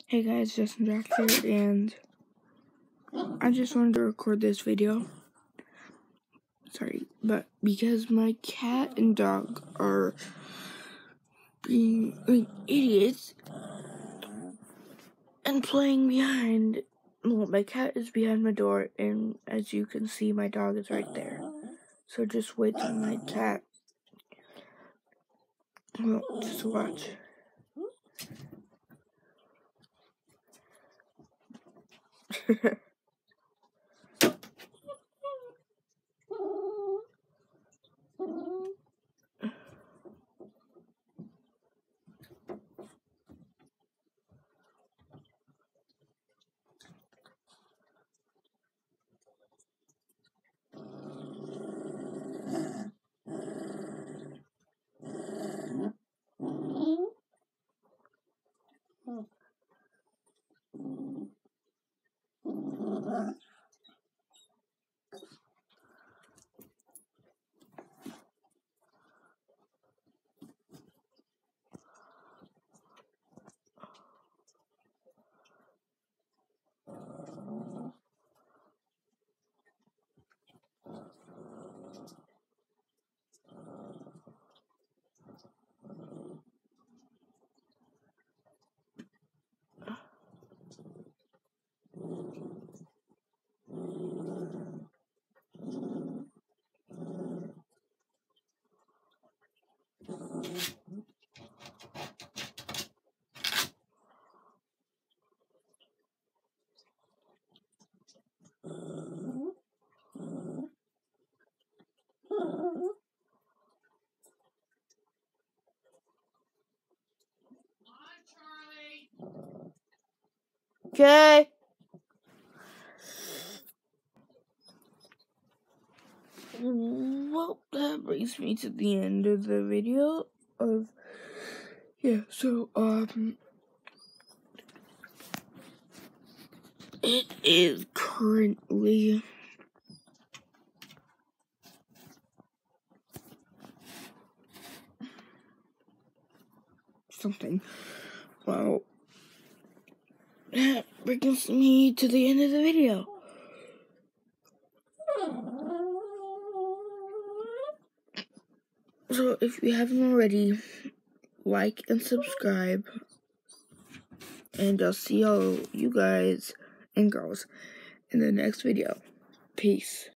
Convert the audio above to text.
Hey guys, Justin Jack here, and I just wanted to record this video. Sorry, but because my cat and dog are being like idiots and playing behind. Well, my cat is behind my door, and as you can see, my dog is right there. So just wait till my cat. Well, just watch. Okay. Well, that brings me to the end of the video it is currently something. Well, that brings me to the end of the video. So if you haven't already, like and subscribe, and I'll see all you guys and girls in the next video. Peace.